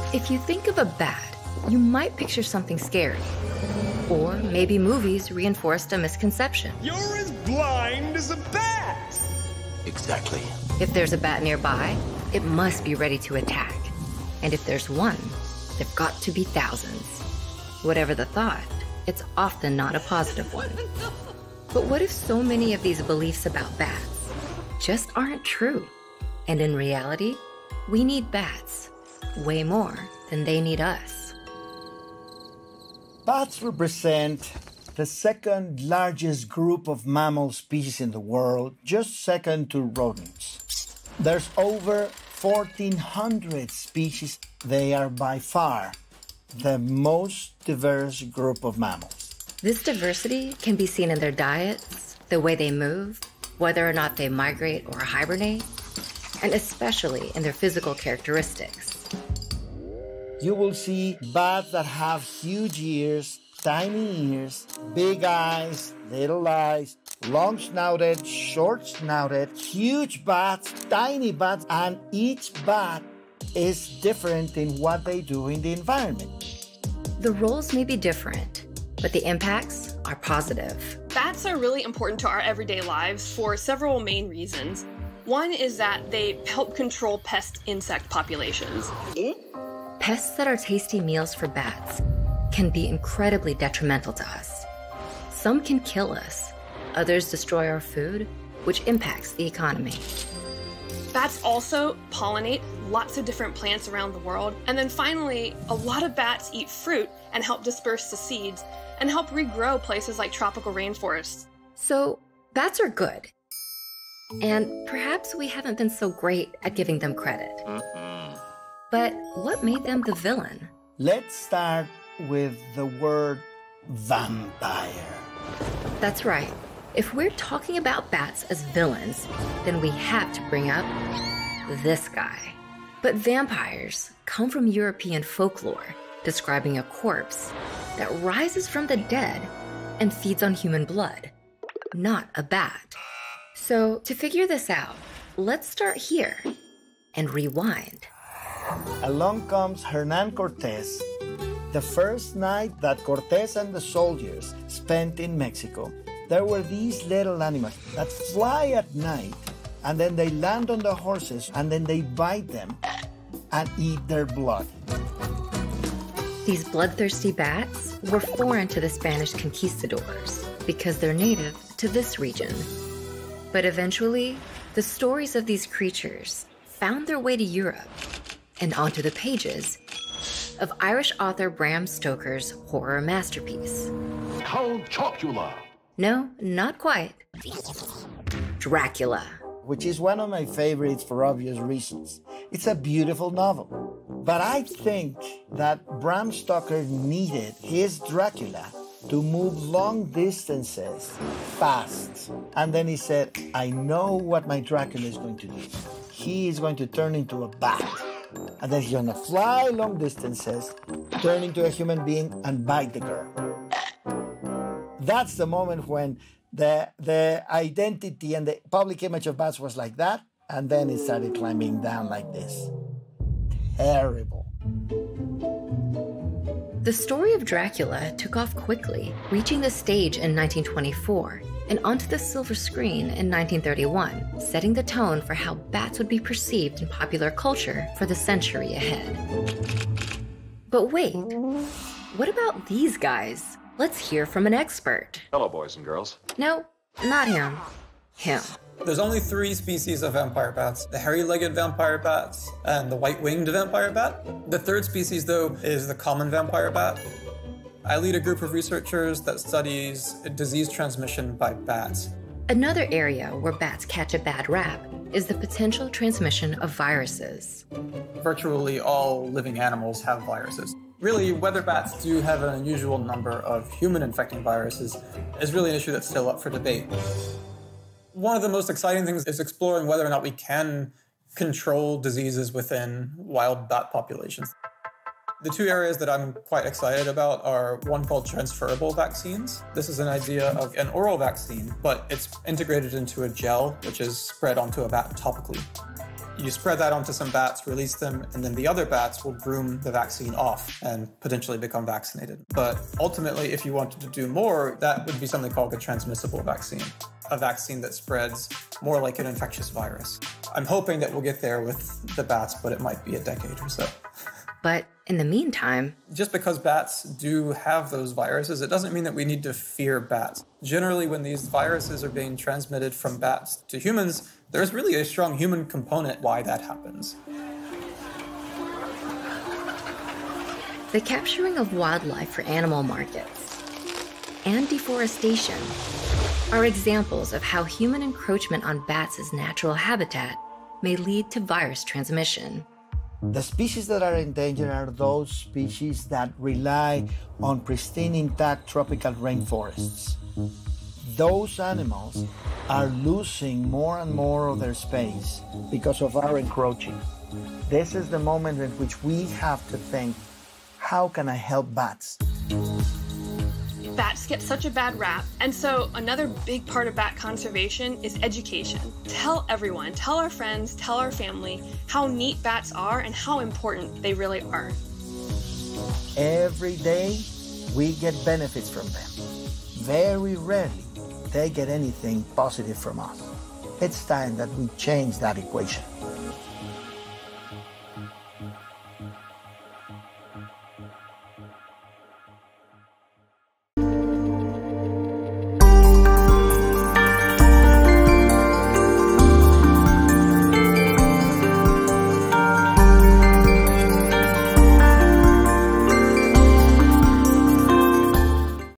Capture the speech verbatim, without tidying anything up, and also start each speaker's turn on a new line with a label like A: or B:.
A: If you think of a bat, you might picture something scary. Or maybe movies reinforced a misconception.
B: You're as blind as a bat!
C: Exactly.
A: If there's a bat nearby, it must be ready to attack. And if there's one, there've got to be thousands. Whatever the thought, it's often not a positive one. But what if so many of these beliefs about bats just aren't true? And in reality, we need bats way more than they need us.
D: Bats represent the second largest group of mammal species in the world, just second to rodents. There's over fourteen hundred species. They are by far the most diverse group of mammals.
A: This diversity can be seen in their diets, the way they move, whether or not they migrate or hibernate, and especially in their physical characteristics.
D: You will see bats that have huge ears, tiny ears, big eyes, little eyes, long-snouted, short-snouted, huge bats, tiny bats, and each bat is different in what they do in the environment.
A: The roles may be different, but the impacts are positive.
E: Bats are really important to our everyday lives for several main reasons. One is that they help control pest insect populations.
A: Pests that are tasty meals for bats can be incredibly detrimental to us. Some can kill us, others destroy our food, which impacts the economy.
E: Bats also pollinate lots of different plants around the world. And then finally, a lot of bats eat fruit and help disperse the seeds and help regrow places like tropical rainforests.
A: So bats are good. And perhaps we haven't been so great at giving them credit. Mm-mm. But what made them the villain?
D: Let's start with the word vampire.
A: That's right. If we're talking about bats as villains, then we have to bring up this guy. But vampires come from European folklore, describing a corpse that rises from the dead and feeds on human blood, not a bat. So to figure this out, let's start here and rewind.
D: Along comes Hernan Cortés, the first night that Cortés and the soldiers spent in Mexico. There were these little animals that fly at night, and then they land on the horses, and then they bite them and eat their blood.
A: These bloodthirsty bats were foreign to the Spanish conquistadors because they're native to this region. But eventually, the stories of these creatures found their way to Europe and onto the pages of Irish author Bram Stoker's horror masterpiece.
C: Count Chocula.
A: No, not quite. Dracula.
D: Which is one of my favorites for obvious reasons. It's a beautiful novel. But I think that Bram Stoker needed his Dracula to move long distances fast. And then he said, I know what my Dracula is going to do. He is going to turn into a bat. And then he's going to fly long distances, turn into a human being, and bite the girl. That's the moment when the, the identity and the public image of bats was like that, and then it started climbing down like this. Terrible.
A: The story of Dracula took off quickly, reaching the stage in nineteen twenty-four and onto the silver screen in nineteen thirty-one, setting the tone for how bats would be perceived in popular culture for the century ahead. But wait, what about these guys? Let's hear from an expert.
F: Hello, boys and girls.
A: No, not him. Him.
G: There's only three species of vampire bats, the hairy-legged vampire bats and the white-winged vampire bat. The third species, though, is the common vampire bat. I lead a group of researchers that studies disease transmission by bats.
A: Another area where bats catch a bad rap is the potential transmission of viruses.
G: Virtually all living animals have viruses. Really, whether bats do have an unusual number of human-infecting viruses is really an issue that's still up for debate. One of the most exciting things is exploring whether or not we can control diseases within wild bat populations. The two areas that I'm quite excited about are one called transferable vaccines. This is an idea of an oral vaccine, but it's integrated into a gel, which is spread onto a bat topically. You spread that onto some bats, release them, and then the other bats will groom the vaccine off and potentially become vaccinated. But ultimately, if you wanted to do more, that would be something called a transmissible vaccine, a vaccine that spreads more like an infectious virus. I'm hoping that we'll get there with the bats, but it might be a decade or so.
A: But in the meantime,
G: just because bats do have those viruses, it doesn't mean that we need to fear bats. Generally, when these viruses are being transmitted from bats to humans, there's really a strong human component why that happens.
A: the capturing of wildlife for animal markets and deforestation are examples of how human encroachment on bats' natural habitat may lead to virus transmission.
D: The species that are endangered are those species that rely on pristine, intact tropical rainforests. Those animals are losing more and more of their space because of our encroaching. This is the moment in which we have to think, how can I help bats?
E: Bats get such a bad rap, and so another big part of bat conservation is education. Tell everyone, tell our friends, tell our family how neat bats are and how important they really are.
D: Every day, we get benefits from them. Very rarely, they get anything positive from us. It's time that we change that equation.